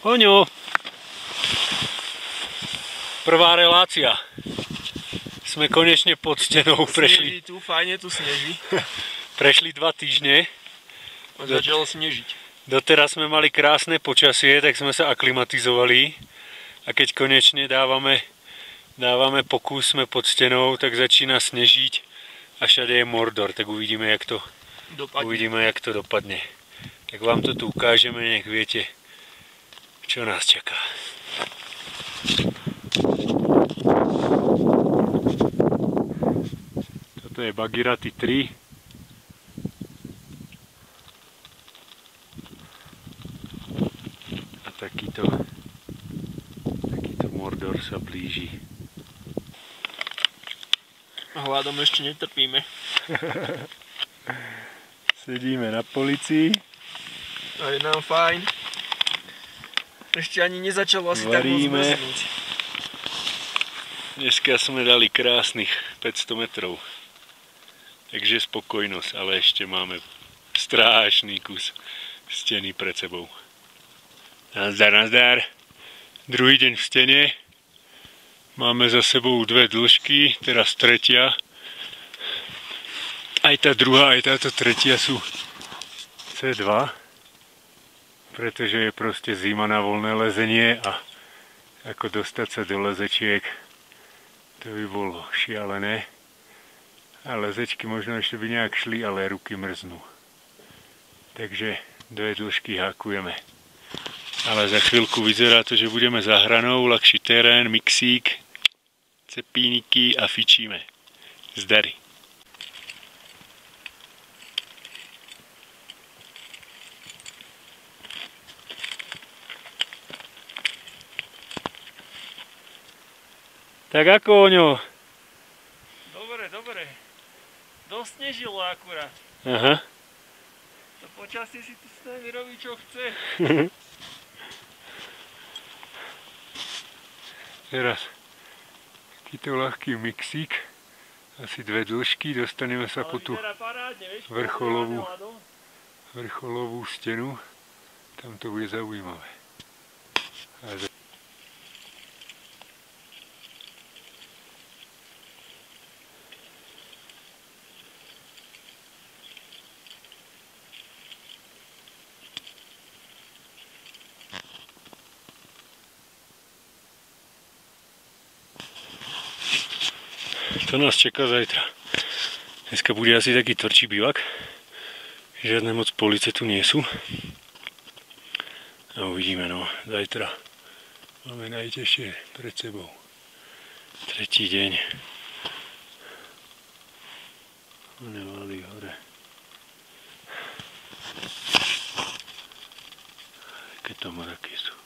Oňo! Prvá relácia. Sme konečne pod stenou prešli. Sneží tu, fajne tu sneží. Prešli 2 týždne. Začalo snežiť. Doteraz sme mali krásne počasie, tak sme sa aklimatizovali. A keď konečne dávame pokus, sme pod stenou, tak začína snežiť. A všade je Mordor, tak uvidíme, jak to dopadne. Tak vám to tu ukážeme, nech viete, čo nás čaká. Toto je Bhagirathi III. A takýto Mordor sa blíži. Hľadom ešte netrpíme. Sedíme na policii. A je nám fajn. Ešte ani nezačalo asi tak moc mrznúť. Dneska sme dali krásnych 500 metrov. Takže spokojnosť, ale ešte máme strašný kus steny pred sebou. Nazdar, nazdar. Druhý deň v stene. Máme za sebou 2 dĺžky, teraz tretia. Aj tá druhá, aj táto tretia sú C2. Pretože je proste zima na voľné lezenie a ako dostať sa do lezečiek, to by bolo šialené. A lezečky možno ešte by nejak šli, ale ruky mrznú. Takže 2 dĺžky hákujeme. Ale za chvíľku vyzerá to, že budeme za hranou, ľahší terén, mixík, cepíniky a fičíme. Zdari. Tak ako, Oňo? Dobre. Dosnežilo akurát. Aha. To počasie si tu s nami robí, čo chce. Teraz takýto ľahký mixík, asi 2 dĺžky, dostaneme sa po tú vrcholovú stenu. Tam to bude zaujímavé. To nás čaká zajtra. Dneska bude asi taký tvrdší bivak. Žiadne moc police tu nie sú. A uvidíme, no. Zajtra máme najťažšie pred sebou. 3. deň. Nevalí hore. Aké to mraky sú.